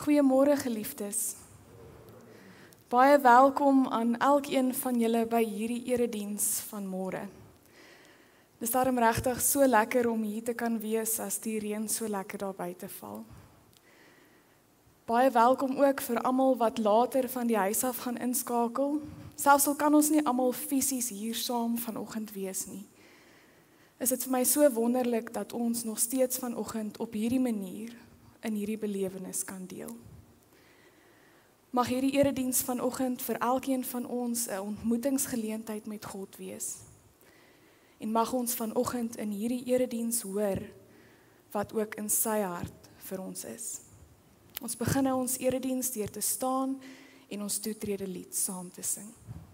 Goeiemôre geliefdes. Baie welkom aan elkeen van julle by hierdie erediens van môre. Dis daarom regtig so lekker om hier te kan wees as die reën so lekker daar buite val. Baie welkom ook vir almal wat later van die huis af gaan inskakel. Selfs al kan ons nie almal fisies hier saam vanoggend wees nie. Is dit vir my so wonderlik dat ons nog steeds vanoggend op hierdie manier in hierdie belewenis kan deel. Mag hierdie erediens vanoggend vir elkeen van ons 'n ontmoetingsgeleentheid met God wees. En mag ons vanoggend in hierdie erediens hoor wat ook in sy hart vir ons is. Ons begin nou ons erediens deur te staan en ons toetrede lied saam te sing.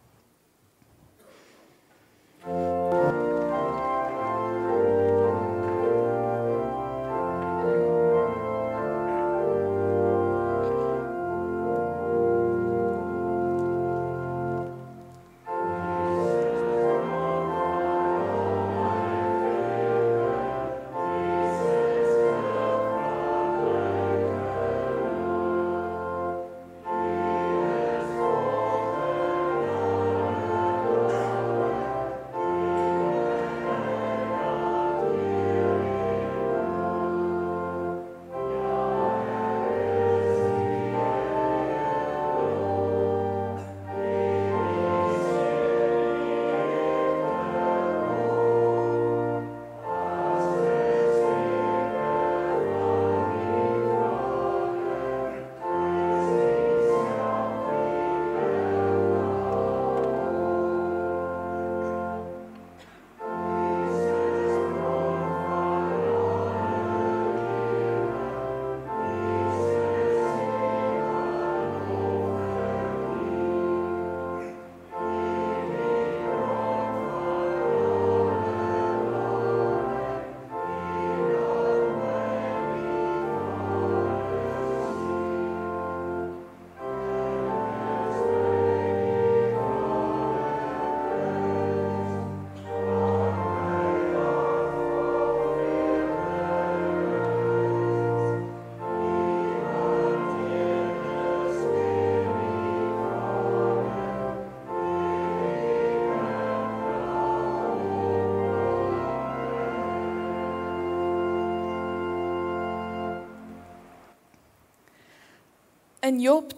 In Job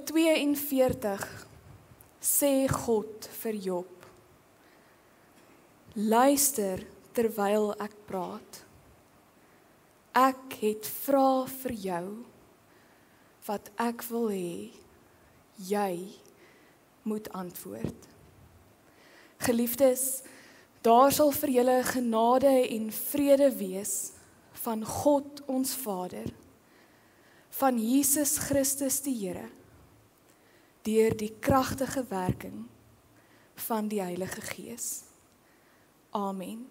42 sê God vir Job: Luister terwyl ek praat. Ek het vrae vir jou wat ek wil hê jy moet antwoord. Geliefdes, daar sal vir julle genade en vrede wees van God ons Vader, van Jesus Christus die Here, deur die kragtige werking van die Heilige Gees. Amen.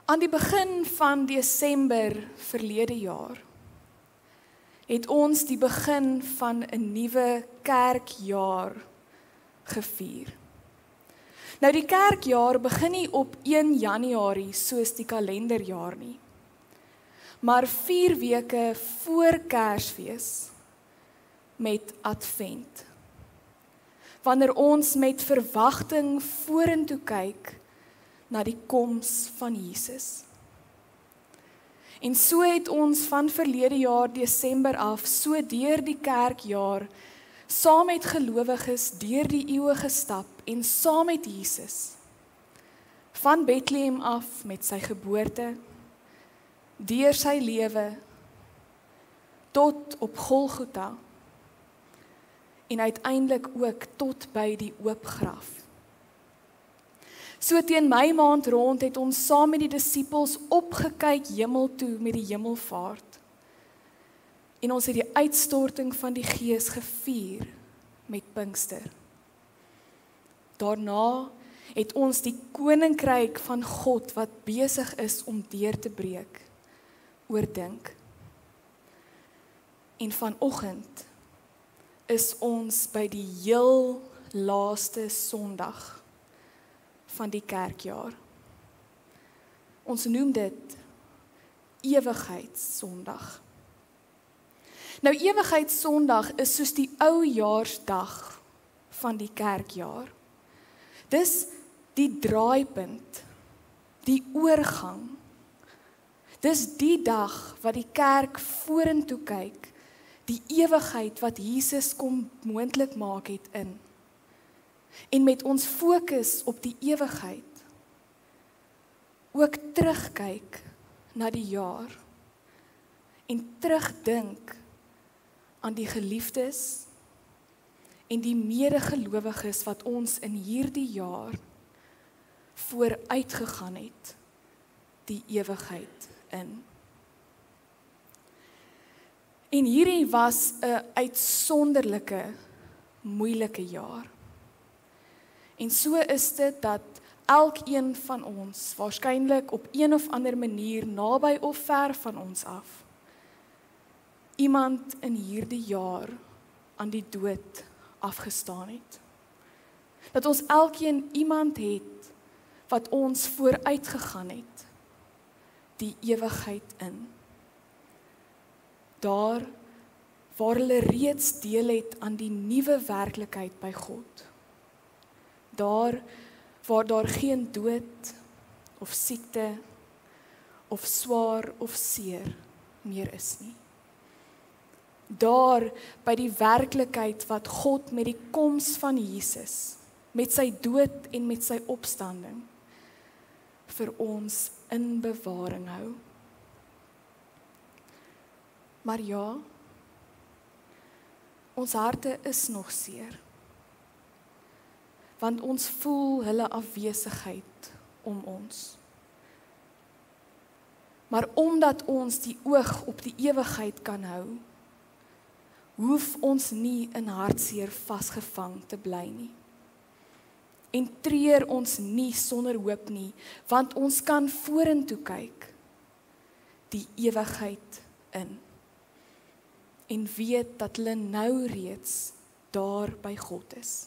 Aan die begin van Desember verlede jaar het ons die begin van 'n nuwe kerkjaar gevier. Nou die kerkjaar begin nie op 1 Januarie soos die kalenderjaar nie, maar 4 weke voor Kersfees met Advent. Wanneer ons met verwagting vorentoe kyk na die koms van Jesus. En so het ons van verlede jaar Desember af, so deur die kerkjaar, saam met gelowiges deur die eeue gestap en saam met Jesus, van Bethlehem af met sy geboorte, deur sy lewe, tot op Golgotha, en uiteindelik ook tot by die oop graf. So teen Mei maand rond het ons saam met die disippels opgekyk hemel toe met die hemelvaart. En ons het die uitstorting van die Gees gevier met Pinkster. Daarna het ons die koninkryk van God wat besig is om deur te breek, oordink. En vanoggend is ons by die heel laaste Sondag van die kerkjaar. Ons noem dit Ewigheidssondag. Nou Ewigheidssondag is soos die oujaarsdag van die kerkjaar. Dis die draaipunt, die oorgang. Dis die dag wat die kerk vorentoe kyk, die ewigheid wat Jesus kom moontlik maak het in. En met ons fokus op die ewigheid, ook terugkyk na die jaar, en terugdink aan die geliefdes, en die medegelowiges wat ons in hierdie jaar vooruitgegaan het, die ewigheid in. En hierdie was 'n uitsonderlike, moeilike jaar. En so is dit dat elkeen van ons, waarskynlik op een of ander manier, naby of ver van ons af, iemand in hierdie jaar aan die dood afgestaan het. Dat ons elkeen iemand het wat ons vooruitgegaan het, die ewigheid in. Daar waar hulle reeds deel het aan die nuwe werklikheid by God. Daar waar daar geen dood of siekte of swaar of seer meer is nie. Daar by die werklikheid wat God met die koms van Jesus, met sy dood en met sy opstanding, vir ons in bewaring hou. Maar ja, ons harte is nog seer, want ons voel hulle afwesigheid om ons. Maar omdat ons die oog op die ewigheid kan hou, hoef ons nie in hartseer vasgevang te bly nie. En treur ons nie sonder hoop nie, want ons kan vorentoe kyk, die ewigheid in. En weet dat hulle nou reeds daar by God is.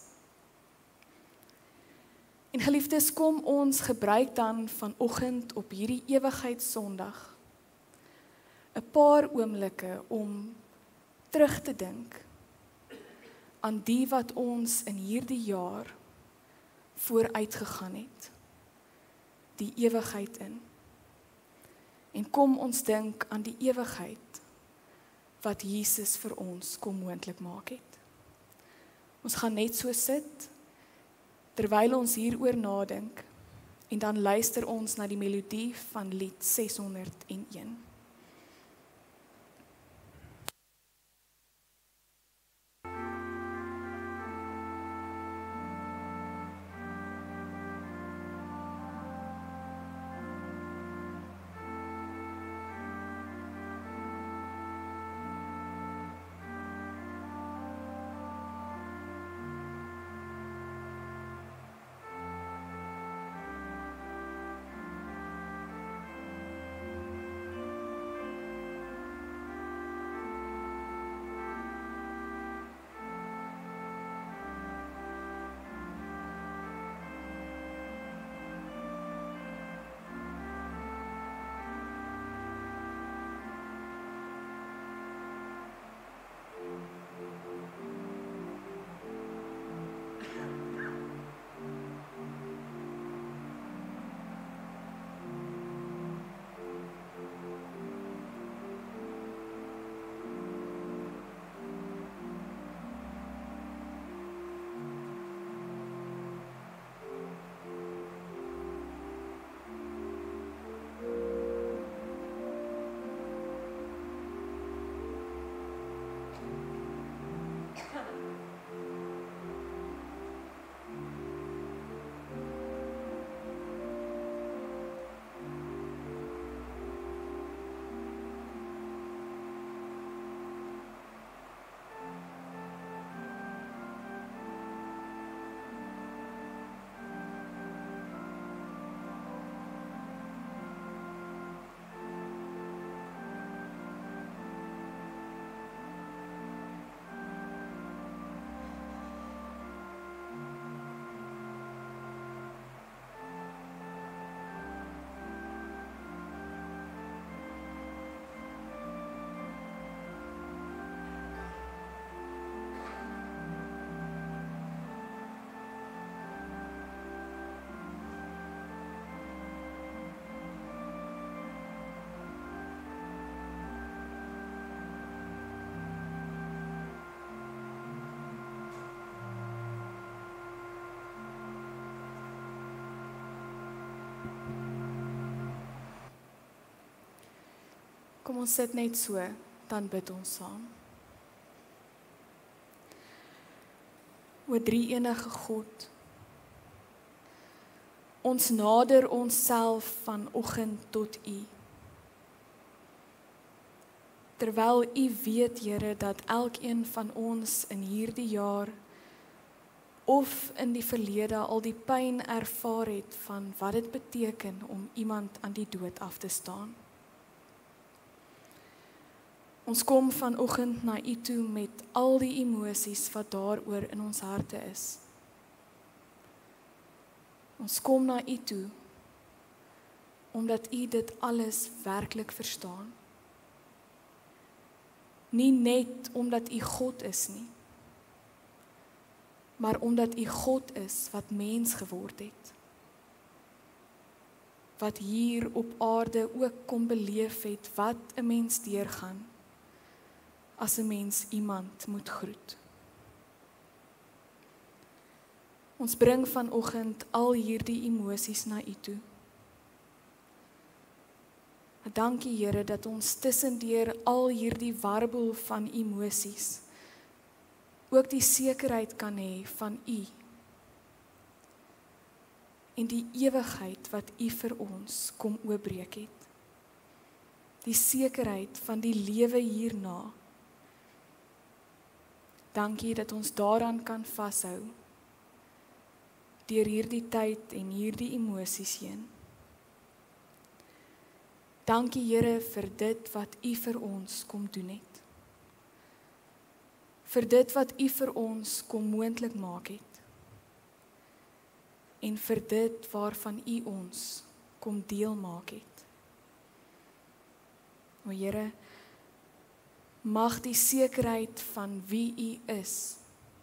En geliefdes, kom ons gebruik dan vanoggend op hierdie Ewigheidssondag 'n paar oomblikke om terug te dink aan die wat ons in hierdie jaar vooruitgegaan het, die ewigheid in. En kom ons dink aan die ewigheid wat Jesus vir ons kom moontlik maak het. Ons gaan net so sit, terwyl ons hieroor nadink, en dan luister ons na die melodie van lied 601. Kom ons sit net so, dan bid ons saam. O drie-enige God, ons nader onsself vanoggend tot U. Terwyl U weet, Here, dat elkeen van ons in hierdie jaar of in die verlede al die pyn ervaar het van wat dit beteken om iemand aan die dood af te staan. Ons kom vanoggend na U toe met al die emosies wat daaroor in ons harte is. Ons kom na U toe, omdat U dit alles werklik verstaan. Nie net omdat U God is nie, maar omdat U God is wat mens geword het. Wat hier op aarde ook kom beleef het wat 'n mens deurgaan, as 'n mens iemand moet groet. Ons bring vanoggend al hierdie emosies na U toe. Dankie, Here, dat ons tussendeur al hierdie warboel van emosies ook die sekerheid kan hê van U en die ewigheid wat U vir ons kom oopbreek het. Die sekerheid van die lewe hierna. Dankie dat ons daaraan kan vashou deur hierdie tyd en hierdie emosies heen. Dankie, Here, vir dit wat U vir ons kom doen het. Vir dit wat U vir ons kom moontlik maak het. En vir dit waarvan U ons kom deel maak het. O Here, mag die sekerheid van wie U is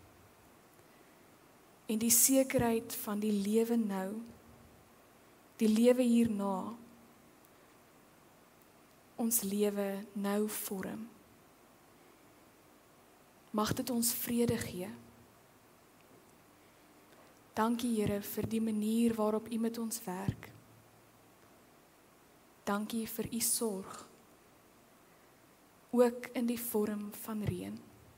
en die sekerheid van die lewe nou, die lewe hierna, ons lewe nou vorm. Mag dit ons vrede gee. Dankie, Here, vir die manier waarop U met ons werk. Dankie vir U sorg, ook in die vorm van reën.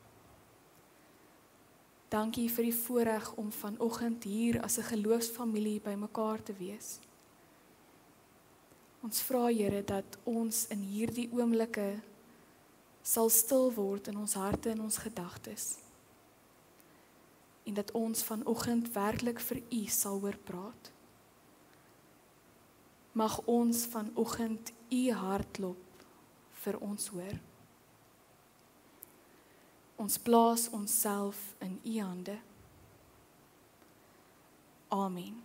Dankie vir die voorreg om vanoggend hier as 'n geloofsfamilie bymekaar te wees. Ons vra, Here, dat ons in hierdie oomblikke sal stil word in ons harte en ons gedagtes. En dat ons vanoggend werklik vir U sal hoor praat. Mag ons vanoggend U hartklop vir ons hoor. Ons plaas onsself in U hande. Amen.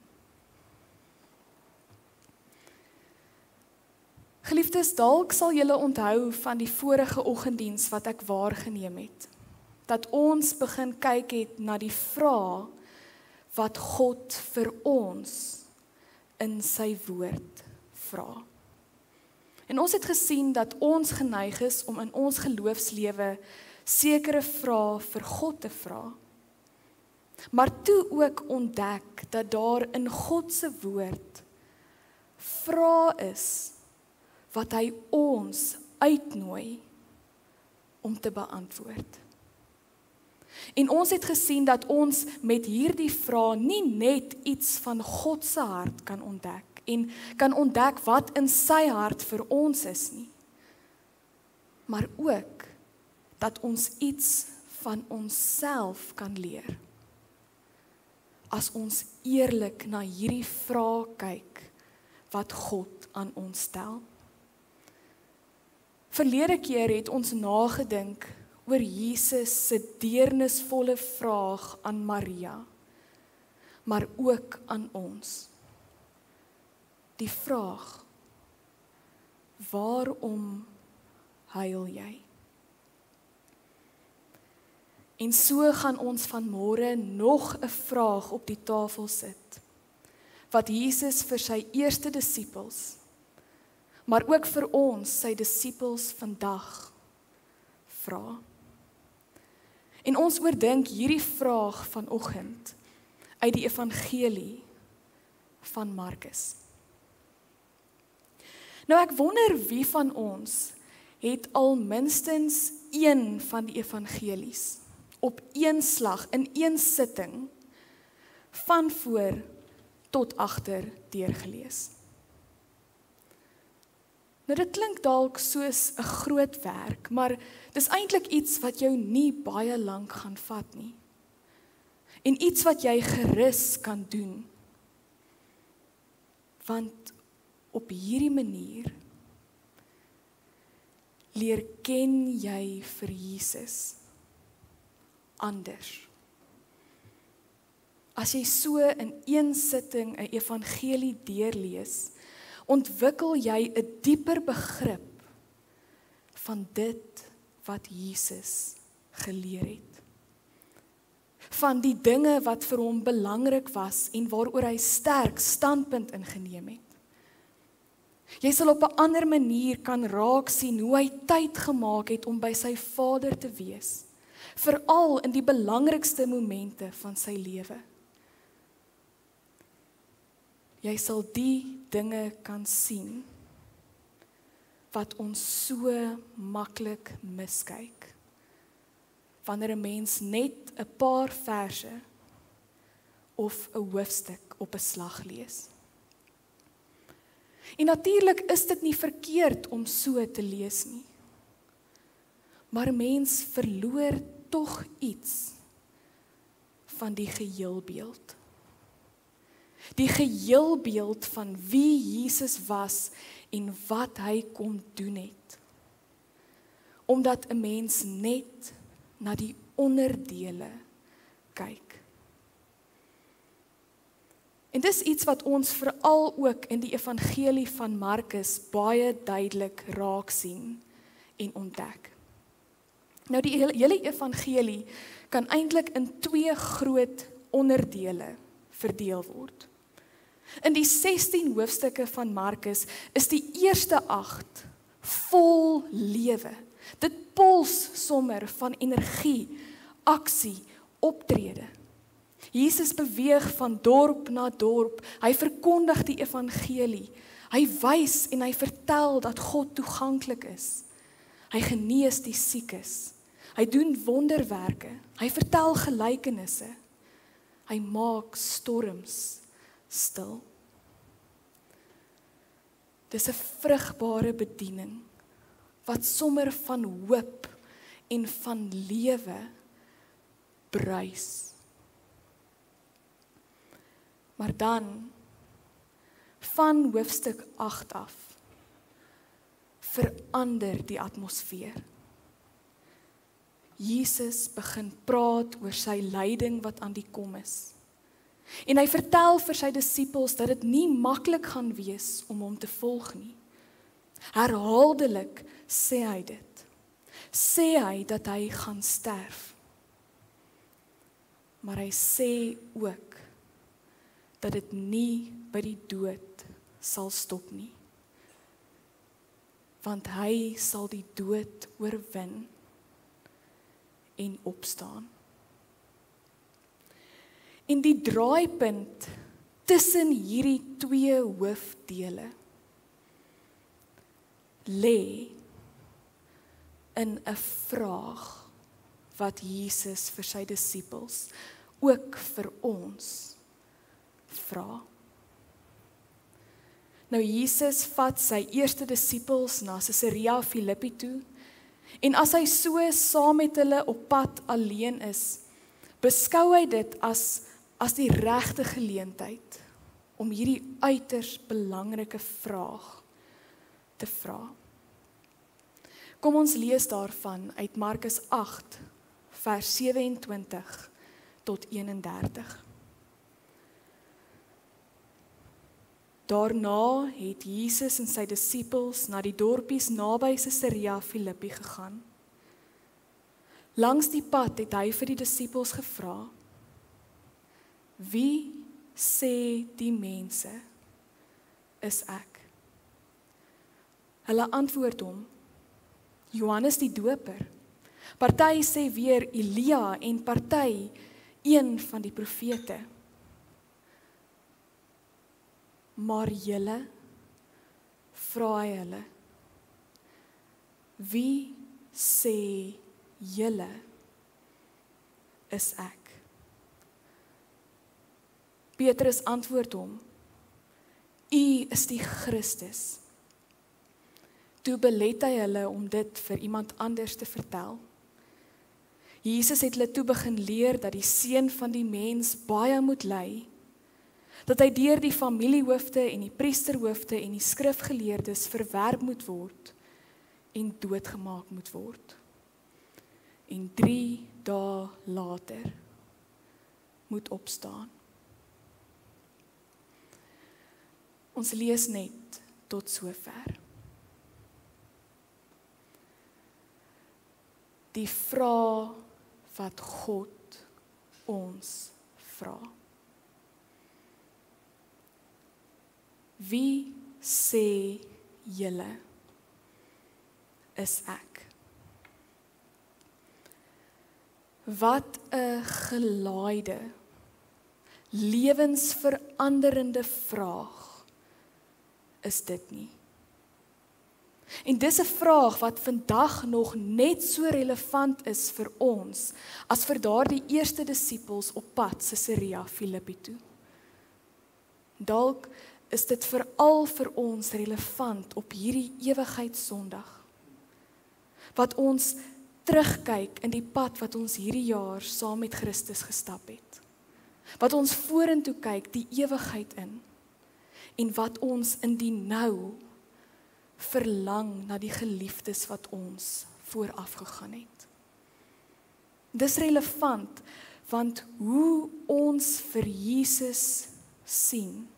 Geliefdes, dalk sal julle onthou van die vorige oggenddiens wat ek waargeneem het. Dat ons begin kyk het na die vraag wat God vir ons in sy woord vra. En ons het gesien dat ons geneig is om in ons geloofslewe sekere vrae vir God te vra. Maar toe ook ontdek dat daar in God se woord vrae is wat hy ons uitnooi om te beantwoord. En ons het gesien dat ons met hierdie vrae nie net iets van God se hart kan ontdek en kan ontdek wat in sy hart vir ons is nie, maar ook dat ons iets van onsself kan leer as ons eerlik na hierdie vrae kyk wat God aan ons stel. Verlede keer het ons nagedink oor Jesus se deernisvolle vraag aan Maria, maar ook aan ons. Die vraag: waarom huil jy? En so gaan ons vanmôre nog 'n vraag op die tafel sit, wat Jesus vir sy eerste disippels, maar ook vir ons, sy disippels vandag, vra. En ons oordink hierdie vraag vanoggend uit die evangelie van Markus. Nou ek wonder wie van ons het al minstens een van die evangelies op een slag, in een sitting, van voor tot agter deurgelees. Nou dit klink dalk soos 'n groot werk, maar dis eintlik iets wat jou nie baie lank gaan vat nie. En iets wat jy gerus kan doen. Want op hierdie manier leer ken jy vir Jesus anders. As jy so in een sitting 'n evangelie deurlees, ontwikkel jy 'n dieper begrip van dit wat Jesus geleer het. Van die dinge wat vir hom belangrik was en waaroor hy sterk standpunt ingeneem het. Jy sal op 'n ander manier kan raak sien hoe hy tyd gemaak het om by sy Vader te wees, veral in die belangrikste momente van sy lewe. Jy sal die dinge kan sien wat ons so maklik miskyk, wanneer 'n mens net 'n paar verse of 'n hoofstuk op 'n slag lees. En natuurlik is dit nie verkeerd om so te lees nie. Maar 'n mens verloor tog iets van die geheelbeeld. Die geheelbeeld van wie Jesus was en wat hy kom doen het. Omdat 'n mens net na die onderdele kyk. En dis iets wat ons veral ook in die evangelie van Markus baie duidelik raak sien en ontdek. Nou die hele evangelie kan eintlik in 2 groot onderdele verdeel word. In die 16 hoofstukke van Markus is die eerste 8 vol lewe. Dit pols sommer van energie, aksie, optrede. Jesus beweeg van dorp na dorp, hy verkondig die evangelie, hy wys en hy vertel dat God toeganklik is. Hy genees die siekes, hy doen wonderwerke, hy vertel gelykenisse, hy maak storms stil. Dis 'n vrugbare bediening, wat sommer van hoop en van lewe bruis. Maar dan, van hoofstuk 8 af, verander die atmosfeer. Jesus begin praat oor sy lyding wat aan die kom is. En hy vertel vir sy disippels dat dit nie maklik gaan wees om hom te volg nie. Herhaaldelik sê hy dit. Sê hy dat hy gaan sterf. Maar hy sê ook dat dit nie by die dood sal stop nie. Want hy sal die dood oorwin en opstaan. En die draaipunt tussen hierdie 2 hoofdele lê in 'n vraag wat Jesus vir sy disippels, ook vir ons, vra. Nou Jesus vat sy eerste disippels na Caesarea Philippi toe, en as hy so saam met hulle op pad alleen is, beskou hy dit as die regte geleentheid om hierdie uiters belangrike vraag te vra. Kom ons lees daarvan uit Markus 8, vers 27 tot 31. Daarna het Jesus en sy disippels na die dorpies naby Caesarea Philippi gegaan. Langs die pad het hy vir die disippels gevra: Wie sê die mense is ek? Hulle antwoord hom: Johannes die Doper. Party sê weer Elia en party een van die profete. Maar julle, vra hy hulle, Wie sê julle is ek? Petrus antwoord hom, U is die Christus. Toe belet hy hulle om dit vir iemand anders te vertel. Jesus het hulle toe begin leer dat die Seun van die mens baie moet ly, dat hy deur die familiehoofde en die priesterhoofde en die skrifgeleerdes verwerp moet word en doodgemaak moet word. En 3 dae later moet opstaan. Ons lees net tot sover. Die vraag wat God ons vra. Wie sê julle is ek? Wat 'n gelaaide, lewensveranderende vraag is dit nie? En dis 'n vraag wat vandag nog net so relevant is vir ons as vir daardie eerste disippels op pad Caesarea Philippi toe. Dalk is dit veral vir ons relevant op hierdie ewigheidssondag, wat ons terugkyk in die pad wat ons hierdie jaar saam met Christus gestap het, wat ons vorentoe kyk die ewigheid in, en wat ons in die nou verlang na die geliefdes wat ons vooraf gegaan het. Dis relevant, want hoe ons vir Jesus sien,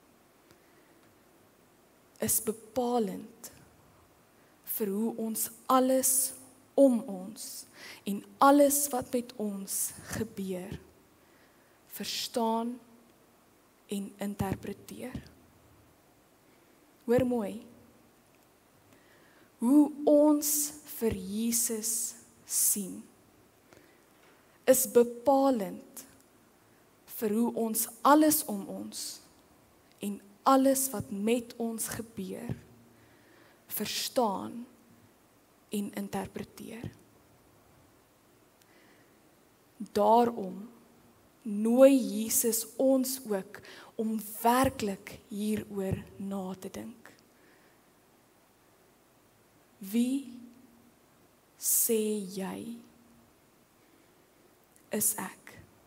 is bepalend vir hoe ons alles om ons en alles wat met ons gebeur, verstaan en interpreteer. Hoor mooi, hoe ons vir Jesus sien, is bepalend vir hoe ons alles om ons en alles wat met ons gebeur, verstaan en interpreteer. Daarom nooi Jesus ons ook om werklik hieroor na te dink. Wie sê jy is ek?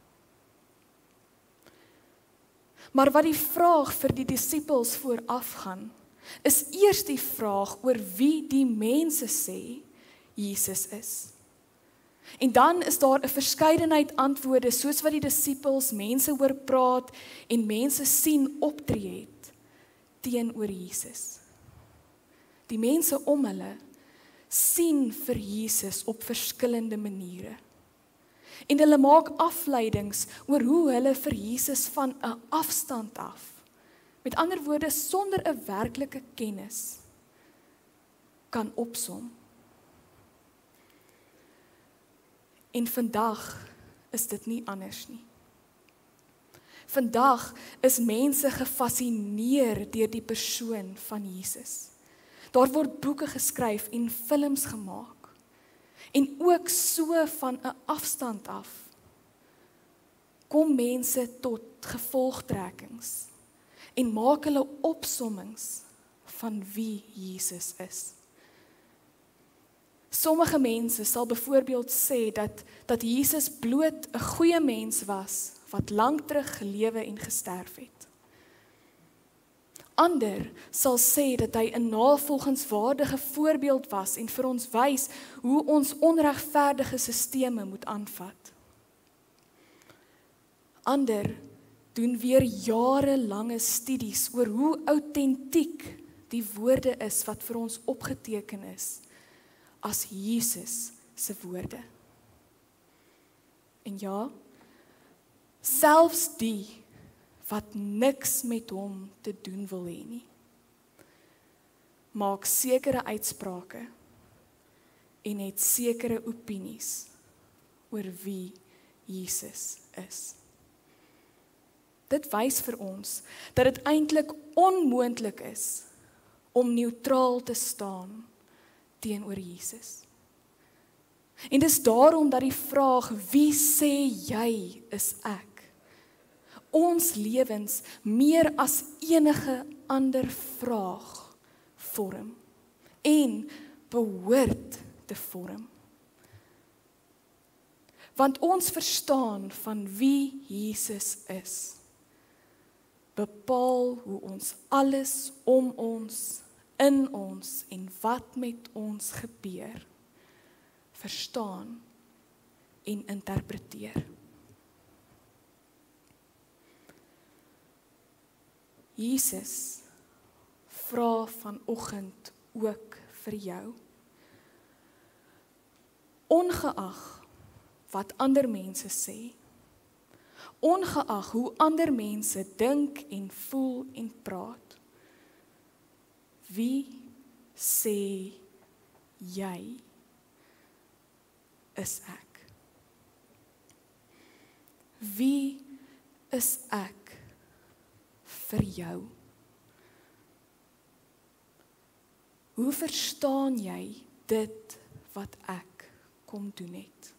Maar wat die vraag vir die disippels voorafgaan, is eers die vraag oor wie die mense sê Jesus is. En dan is daar 'n verskeidenheid antwoorde soos wat die disippels mense hoor praat en mense sien optree het teenoor Jesus. Die mense om hulle sien vir Jesus op verskillende maniere. En hulle maak afleidings oor hoe hulle vir Jesus van 'n afstand af, met ander woorde sonder 'n werklike kennis, kan opsom. En vandag is dit nie anders nie. Vandag is mense gefassineer deur die persoon van Jesus. Daar word boeke geskryf en films gemaak. En ook so van 'n afstand af kom mense tot gevolgtrekkings en maak hulle opsommings van wie Jesus is. Sommige mense sal byvoorbeeld sê dat Jesus bloot 'n goeie mens was wat lank terug gelewe en gesterf het. Ander sal sê dat hy 'n navolgingswaardige voorbeeld was en vir ons wys hoe ons onregverdige sisteme moet aanvat. Ander doen weer jarelange studies oor hoe autentiek die woorde is wat vir ons opgeteken is as Jesus se woorde. En ja, selfs die wat niks met hom te doen wil hê nie, maak sekere uitsprake en het sekere opinies oor wie Jesus is. Dit wys vir ons dat dit eintlik onmoontlik is om neutraal te staan teenoor Jesus. En dis daarom dat die vraag, wie sê jy is ek? Ons lewens meer as enige ander vraag vorm en behoort te vorm. Want ons verstaan van wie Jesus is, bepaal hoe ons alles om ons, in ons en wat met ons gebeur, verstaan en interpreteer. Jesus vra vanoggend ook vir jou, ongeag wat ander mense sê, ongeag hoe ander mense dink en voel en praat, wie sê jy is ek? Wie is ek vir jou? Hoe verstaan jy dit wat ek kom doen het?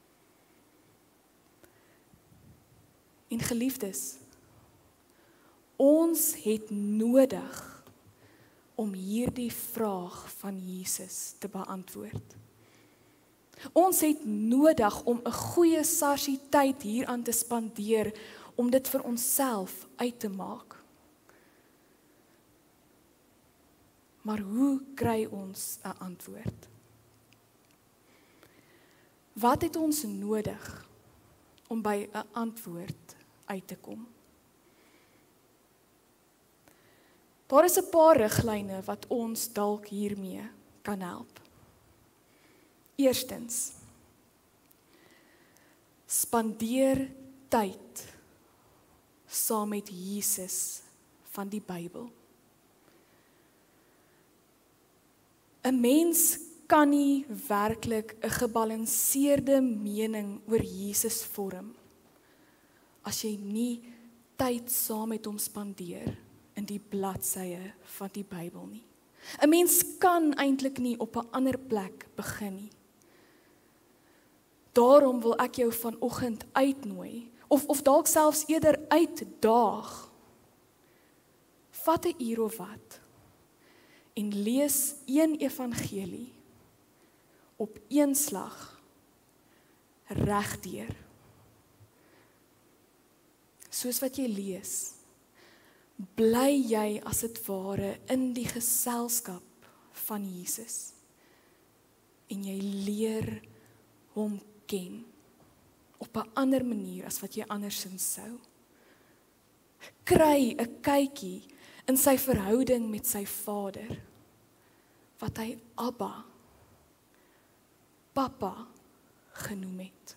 En geliefdes, ons het nodig om hierdie vraag van Jesus te beantwoord. Ons het nodig om 'n goeie sarsie tyd hieraan te spandeer om dit vir onsself uit te maak. Maar hoe kry ons 'n antwoord? Wat het ons nodig om by 'n antwoord uit te kom? Daar is 'n paar riglyne wat ons dalk hiermee kan help. Eerstens, spandeer tyd saam met Jesus van die Bybel. 'n Mens kan nie werklik 'n gebalanseerde mening oor Jesus vorm as jy nie tyd saam met hom spandeer in die bladsye van die Bybel nie. 'n Mens kan eintlik nie op 'n ander plek begin nie. Daarom wil ek jou vanoggend uitnooi, of dalk selfs eerder uitdaag, vat 'n uur of wat, en lees een evangelie op een slag regdeur. Soos wat jy lees, bly jy as dit ware in die geselskap van Jesus en jy leer hom ken op 'n ander manier as wat jy andersins sou. Kry 'n kykie in sy verhouding met sy Vader, wat hy Abba, Papa genoem het.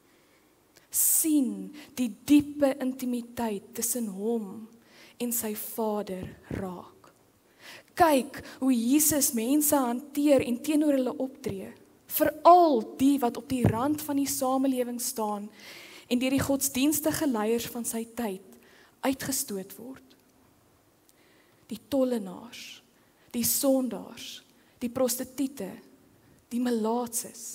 Sien die diepe intimiteit tussen hom en sy Vader raak. Kyk hoe Jesus mense hanteer en teenoor hulle optree, veral die wat op die rand van die samelewing staan en deur die godsdienstige leiers van sy tyd uitgestoot word. Die tollenaars, die sondaars, die prostituie, die melaatses.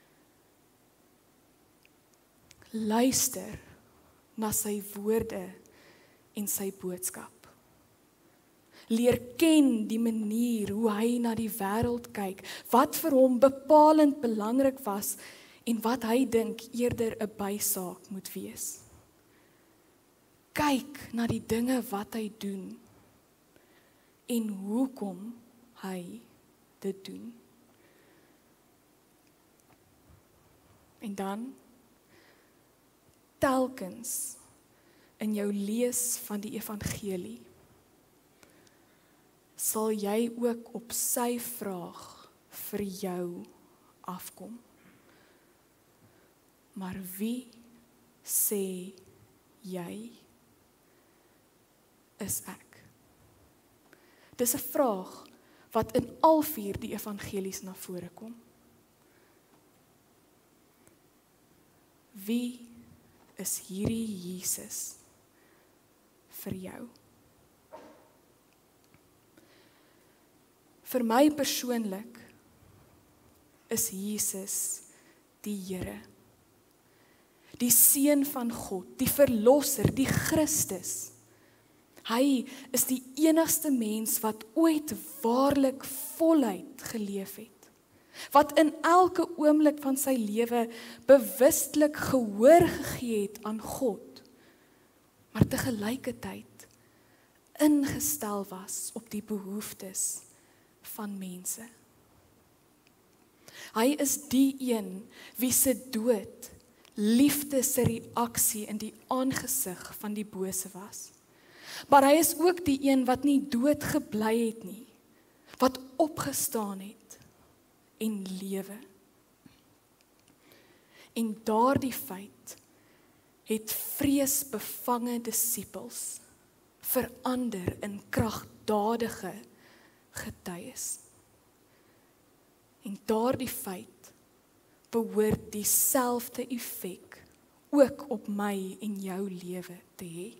Luister na sy woorde en sy boodskap. Leer ken die manier hoe hy na die wêreld kyk, wat vir hom bepalend belangrik was en wat hy dink eerder 'n bysaak moet wees. Kyk na die dinge wat hy doen en hoekom hy dit doen. En dan, telkens in jou lees van die evangelie, sal jy ook op sy vraag vir jou afkom. Maar wie sê jy is ek? Dis 'n vraag wat in al 4 die evangelies na vore kom. Wie is hierdie Jesus vir jou? Vir my persoonlik is Jesus die Here. Die Seun van God, die Verlosser, die Christus. Hy is die enigste mens wat ooit waarlik voluit geleef het. Wat in elke oomblik van sy lewe bewustelik gehoor gegee het aan God, maar tegelijkertyd ingestel was op die behoeftes van mense. Hy is die een wie se dood liefde se reaksie in die aangesig van die bose was. Maar hy is ook die een wat nie dood gebly het nie, wat opgestaan het en lewe. En daardie feit het vreesbevange disippels verander in kragtdadige getuies. En daardie feit behoort dieselfde effek ook op my en jou lewe te hê.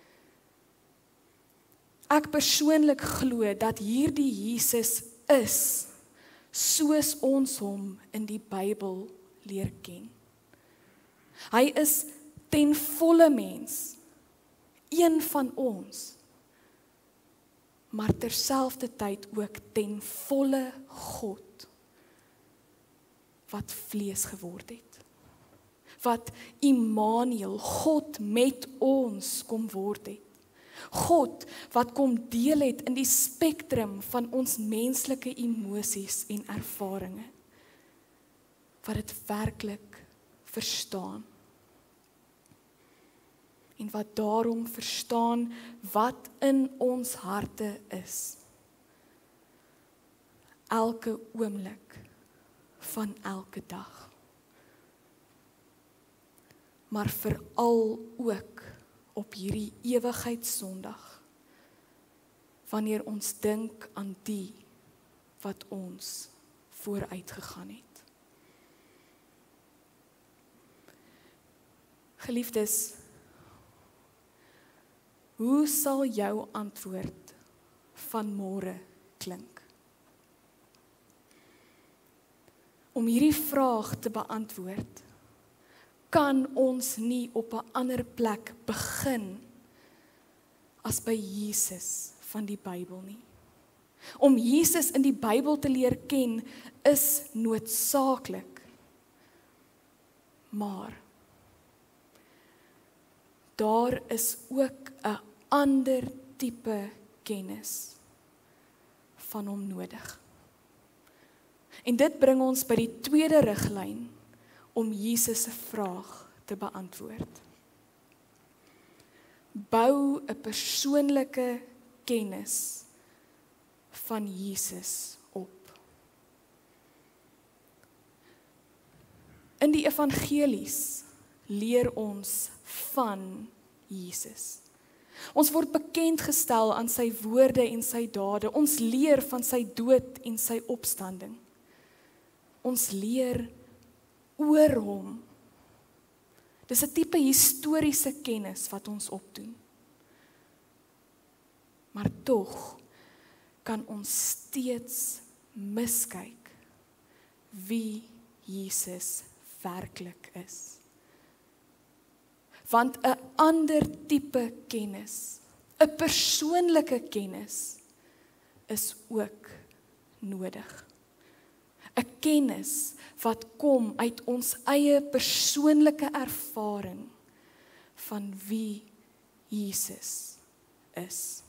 Ek persoonlik glo dat hierdie Jesus is soos ons hom in die Bybel leer ken. Hy is ten volle mens, een van ons, maar terselfdertyd ook ten volle God, wat vlees geword het. Wat Immanuel, God met ons kom word het. God wat kom deel het in die spektrum van ons menslike emosies en ervarings, wat dit werklik verstaan. En wat daarom verstaan wat in ons harte is. Elke oomblik van elke dag. Maar veral ook op hierdie ewigheidssondag, wanneer ons dink aan die wat ons vooruit gegaan het. Geliefdes, hoe sal jou antwoord van môre klink? Om hierdie vraag te beantwoord, kan ons nie op 'n ander plek begin as by Jesus van die Bybel nie. Om Jesus in die Bybel te leer ken is noodsaaklik. Maar daar is ook 'n ander tipe kennis van hom nodig. En dit bring ons by die tweede riglyn om Jesus se vraag te beantwoord. Bou 'n persoonlike kennis van Jesus op. In die evangelies leer ons van Jesus. Ons word bekend gestel aan sy woorde en sy dade. Ons leer van sy dood en sy opstanding. Ons leer oor hom. Dis 'n tipe historiese kennis wat ons opdoen. Maar tog kan ons steeds miskyk wie Jesus werklik is. Want 'n ander tipe kennis, 'n persoonlike kennis, is ook nodig. 'n Kennis wat kom uit ons eie persoonlike ervaring van wie Jesus is.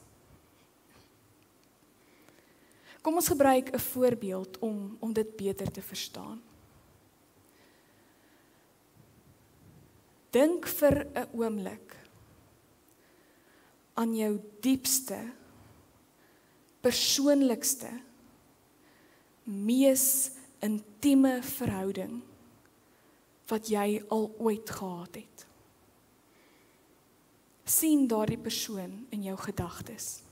Kom ons gebruik 'n voorbeeld om dit beter te verstaan. Dink vir 'n oomblik aan jou diepste, persoonlikste, mees intieme verhouding wat jy al ooit gehad het. Sien daardie persoon in jou gedagtes.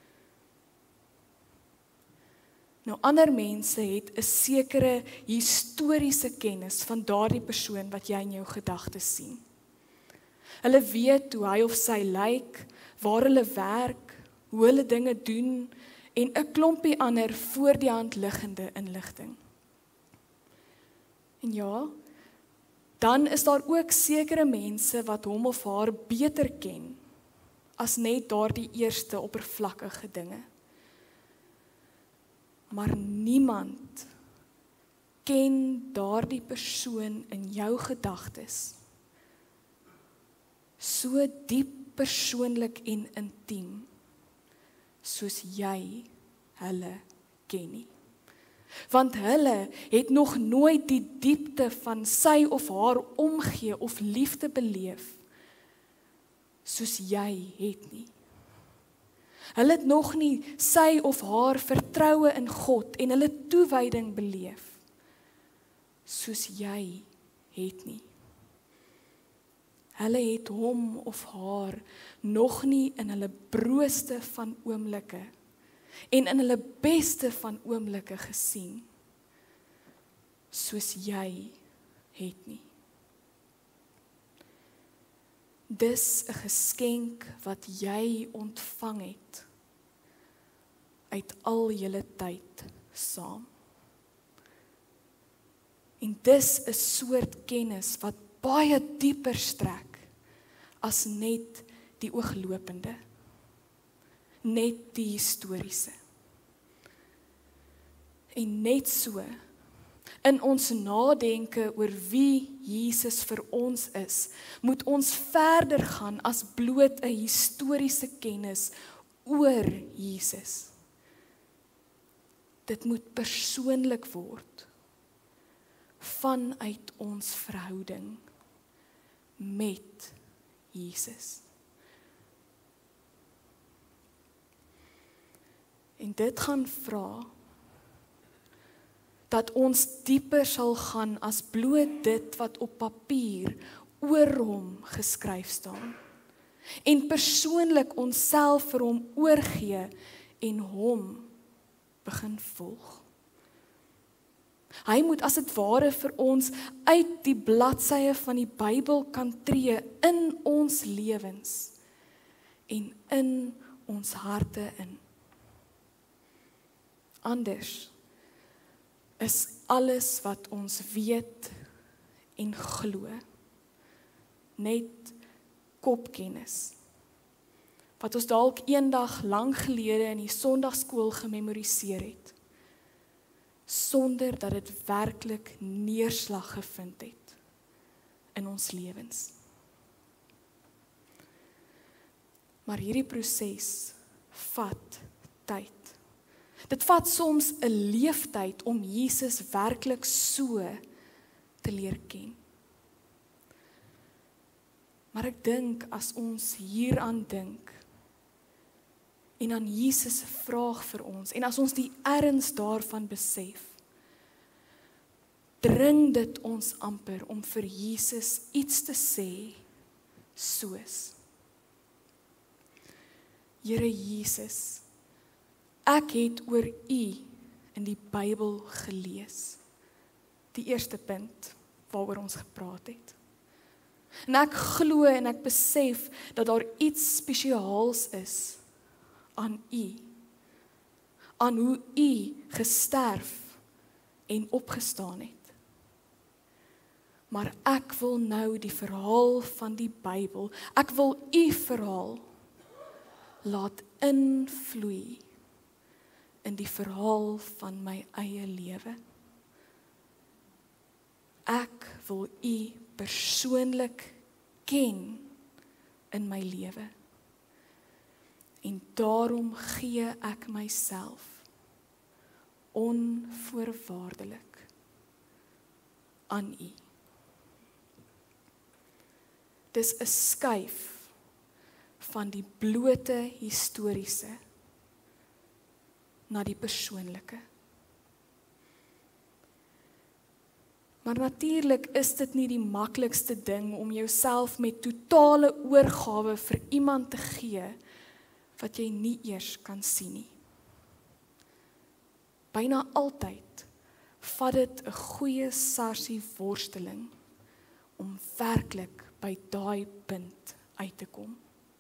Nou, ander mense het 'n sekere historiese kennis van daardie persoon wat jy in jou gedagtes sien. Hulle weet hoe hy of sy lyk, waar hulle werk, hoe hulle dinge doen en 'n klompie ander voor die hand liggende inligting. En ja, dan is daar ook sekere mense wat hom of haar beter ken, as net daardie eerste oppervlakkige dinge. Maar niemand ken daardie persoon in jou gedagtes so diep persoonlik en intiem, soos jy hulle ken nie. Want hulle het nog nooit die diepte van sy of haar omgee of liefde beleef, soos jy het nie. Hulle het nog nie sy of haar vertroue in God en hulle toewyding beleef, soos jy het nie. Hulle het hom of haar nog nie in hulle brooste van oomblikke en in hulle beste van oomblikke gesien, soos jy het nie. Dis 'n geskenk wat jy ontvang het uit al julle tyd saam. En dis 'n soort kennis wat baie dieper strek as net die ooglopende, net die historiese. En net so, in ons nadenke oor wie Jesus vir ons is, moet ons verder gaan as bloot 'n historiese kennis oor Jesus. Dit moet persoonlik word vanuit ons verhouding met Jesus. En dit gaan vra dat ons dieper sal gaan as bloot dit wat op papier oor hom geskryf staan. En persoonlik onsself vir hom oorgee en hom begin volg. Hy moet as dit ware vir ons uit die bladsye van die Bybel kan tree in ons lewens en in ons harte in. Anders is alles wat ons weet en glo net kopkennis, wat ons dalk eendag lank gelede in die Sondagskool gememoriseer het, sonder dat dit werklik neerslag gevind het in ons lewens. Maar hierdie proses vat tyd. Dit vat soms 'n leeftyd om Jesus werklik so te leer ken. Maar ek dink as ons hieraan dink en aan Jesus se vraag vir ons en as ons die erns daarvan besef, dring dit ons amper om vir Jesus iets te sê soos: Here Jesus, ek het oor U in die Bybel gelees. Die eerste punt waaroor ons gepraat het. En ek glo en ek besef dat daar iets spesiaals is aan U. Aan hoe U gesterf en opgestaan het. Maar ek wil nou die verhaal van die Bybel, ek wil U verhaal laat invloei in die verhaal van my eie lewe. Ek wil U persoonlik ken in my lewe. En daarom gee ek myself onvoorwaardelik aan U. Dis 'n skuif van die blote historiese na die persoonlike. Maar natuurlik is dit nie die maklikste ding om jouself met totale oorgawe vir iemand te gee wat jy nie eers kan sien nie. Byna altyd vat dit 'n goeie sarsie worsteling om werklik by daai punt uit te kom.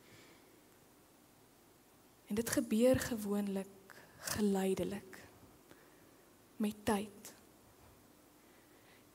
En dit gebeur gewoonlik geleidelik, met tyd.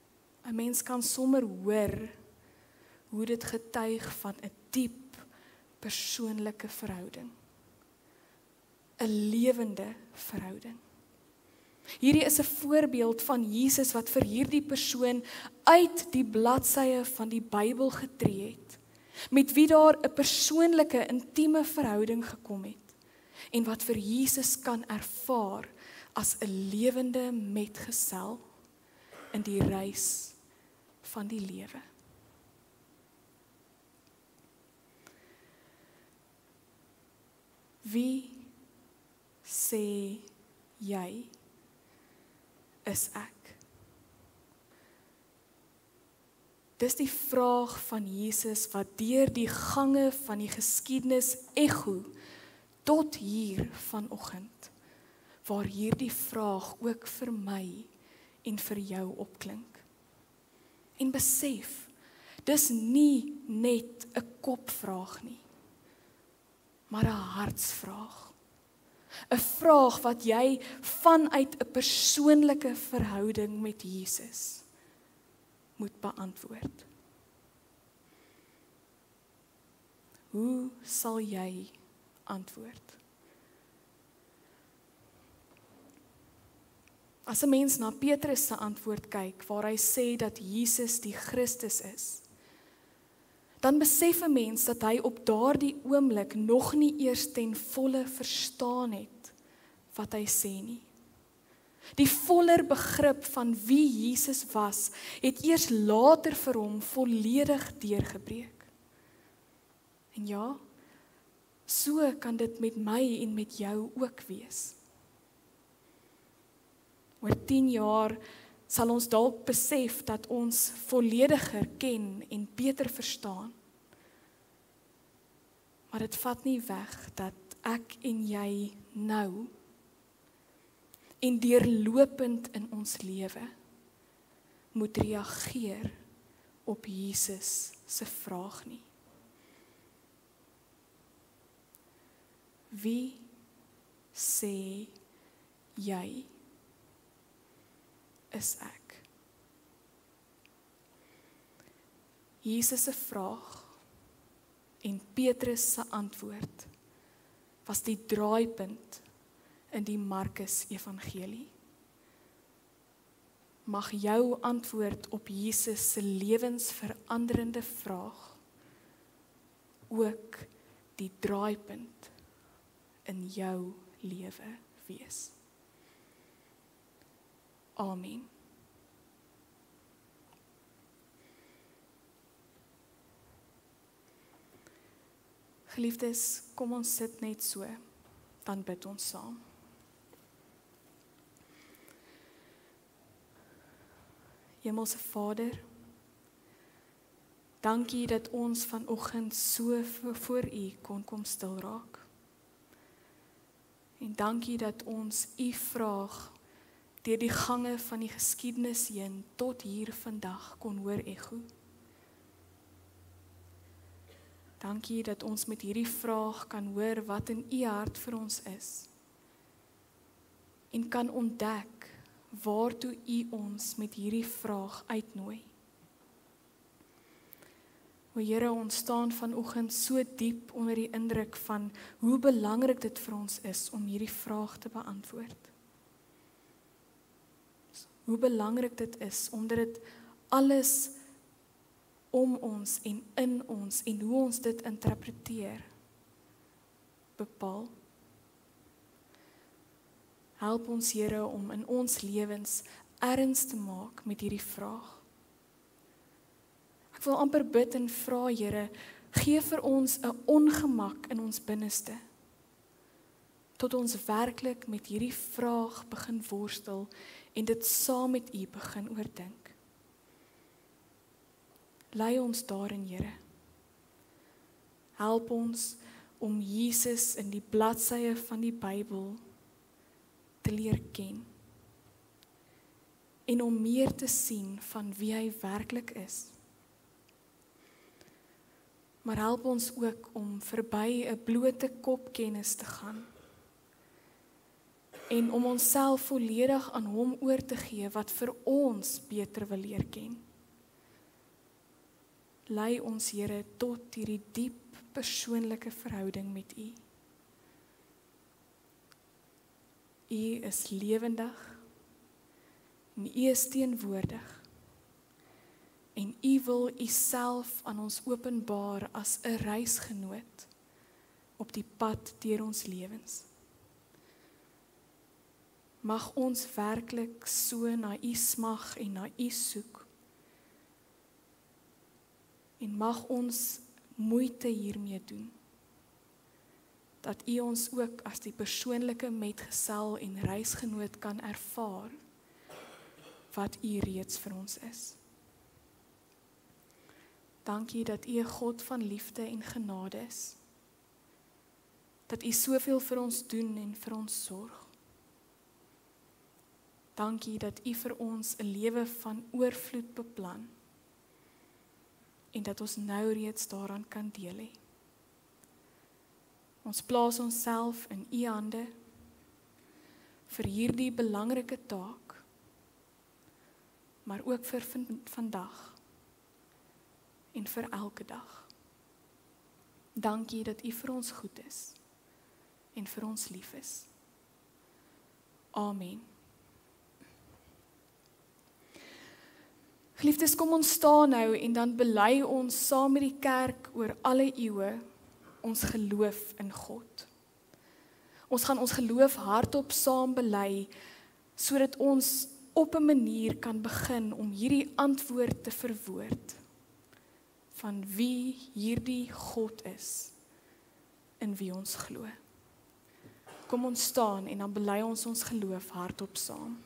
'n mens kan sommer hoor hoe dit getuig van 'n diep persoonlike verhouding. 'n lewende verhouding. Hierdie is 'n voorbeeld van Jesus wat vir hierdie persoon uit die bladsye van die Bybel getree het, met wie daar 'n persoonlike, intieme verhouding gekom het, en wat vir Jesus kan ervaar as 'n lewende metgesel in die reis van die lewe. Wie sê jy is ek? Dis die vraag van Jesus wat deur die gange van die geskiedenis ekho tot hier vanoggend, waar hierdie vraag ook vir my en vir jou opklink. En besef, dis nie net 'n kopvraag nie, maar 'n hartsvraag. 'n vraag wat jy vanuit 'n persoonlike verhouding met Jesus moet beantwoord. Hoe sal jy antwoord? As 'n mens na Petrus se antwoord kyk, waar hy sê dat Jesus die Christus is, dan besef 'n mens dat hy op daardie oomblik nog nie eers ten volle verstaan het wat hy sê nie. Die voller begrip van wie Jesus was, het eers later vir hom volledig deurgebreek. En ja, so kan dit met my en met jou ook wees. Oor 10 jaar sal ons dalk besef dat ons vollediger ken en beter verstaan. Maar dit vat nie weg dat ek en jy nou en deurlopend in ons lewe moet reageer op Jesus se vraag nie. Wie sê jy is ek? Jesus se vraag en Petrus se antwoord was die draaipunt in die Markus Evangelie. Mag jou antwoord op Jesus se lewensveranderende vraag ook die draaipunt in jou lewe wees. Amen. Geliefdes, kom ons sit net so, dan bid ons saam. Hemelse Vader, dankie dat ons vanoggend so voor U kon kom stil raak. En dankie dat ons U vraag deur die gange van die geskiedenis heen tot hier vandag kon hoor ekho. Dankie dat ons met hierdie vraag kan hoor wat in U hart vir ons is. En kan ontdek waartoe U ons met hierdie vraag uitnooi. O Here, ons staan vanoggend so diep onder die indruk van hoe belangrik dit vir ons is om hierdie vraag te beantwoord. Hoe belangrik dit is, omdat dit alles om ons en in ons en hoe ons dit interpreteer, bepaal. Help ons, Here, om in ons lewens erns te maak met hierdie vraag. Ek wil amper bid en vra, Here, gee vir ons 'n ongemak in ons binneste, tot ons werklik met hierdie vraag begin worstel en dit saam met U begin oordink. Lei ons daarin, Here. Help ons om Jesus in die bladsye van die Bybel te leer ken en om meer te sien van wie hy werklik is. Maar help ons ook om verby 'n blote kopkennis te gaan en om onsself volledig aan hom oor te gee wat vir ons beter wil leer ken. lei ons, Here, tot hierdie diep persoonlike verhouding met U. U is lewendig en U is teenwoordig. En U wil U self aan ons openbaar as 'n reisgenoot op die pad deur ons lewens. Mag ons werklik so na U smag en na U soek. En mag ons moeite hiermee doen. Dat U ons ook as die persoonlike metgesel en reisgenoot kan ervaar wat U reeds vir ons is. Dankie dat U 'n God van liefde en genade is. Dat U soveel vir ons doen en vir ons sorg. Dankie dat U vir ons 'n lewe van oorvloed beplan en dat ons nou reeds daaraan kan deel hê. Ons plaas onsself in U hande vir hierdie belangrike taak, maar ook vir vandag en vir elke dag. Dankie dat U vir ons goed is en vir ons lief is. Amen. Geliefdes, kom ons staan nou en dan bely ons saam met die kerk oor alle eeue ons geloof in God. Ons gaan ons geloof hardop saam bely, sodat ons op 'n manier kan begin om hierdie antwoord te verwoord van wie hierdie God is, in wie ons glo. Kom ons staan en dan bely ons ons geloof hardop saam.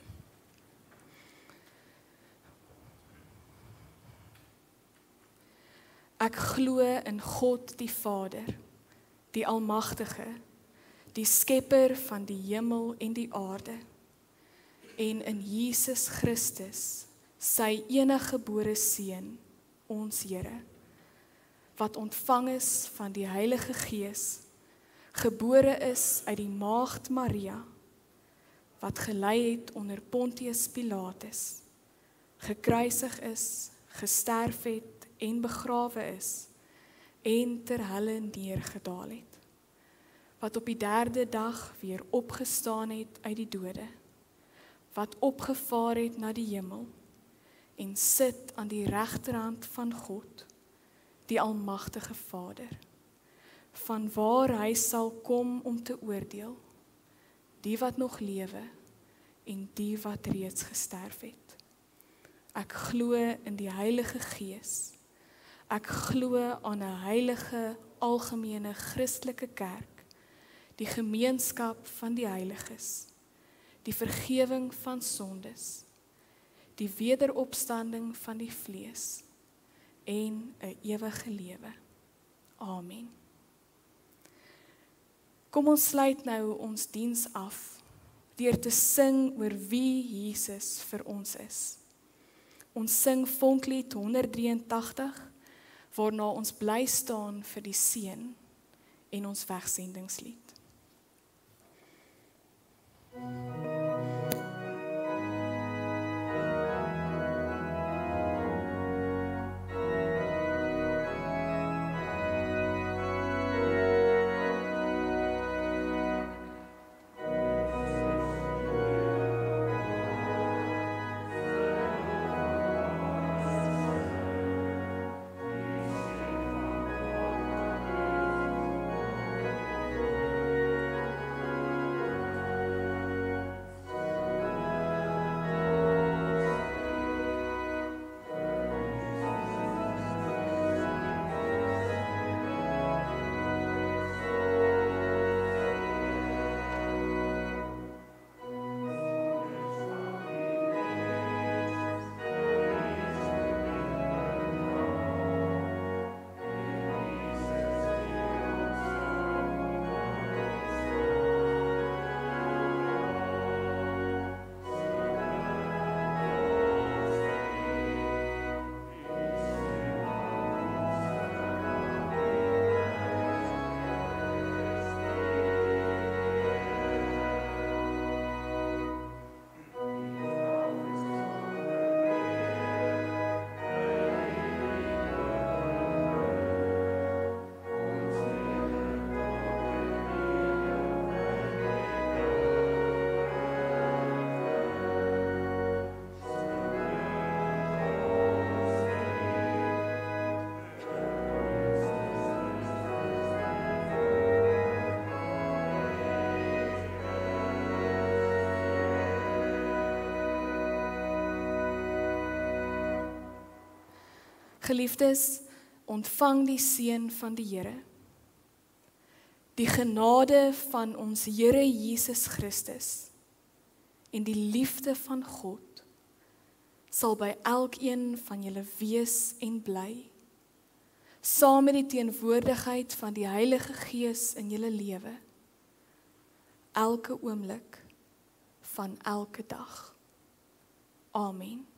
Ek glo in God die Vader, die Almagtige, die Skepper van die hemel en die aarde, en in Jesus Christus, sy eniggebore Seun, ons Here, wat ontvang is van die Heilige Gees, gebore is uit die maagd Maria, wat gelei het onder Pontius Pilatus, gekruisig is, gesterf het en begrawe is, en ter helle neergedaal het, wat op die 3de dag weer opgestaan het uit die dode, wat opgevaar het na die hemel, en sit aan die regterhand van God, die Almagtige Vader, van waar hy sal kom om te oordeel, die wat nog lewe, en die wat reeds gesterf het. Ek glo in die Heilige Gees. Ek glo aan 'n heilige, algemene Christelike kerk, die gemeenskap van die heiliges, die vergewing van sondes, die wederopstanding van die vlees en 'n ewige lewe. Amen. Kom ons sluit nou ons diens af deur te sing oor wie Jesus vir ons is. Ons sing Vonklied 183, waarna ons bly staan vir die seën en ons wegsendingslied. Geliefdes, ontvang die seën van die Here. Die genade van ons Here Jesus Christus en die liefde van God sal by elkeen van julle wees en bly, saam met die teenwoordigheid van die Heilige Gees in julle lewe, elke oomblik van elke dag. Amen.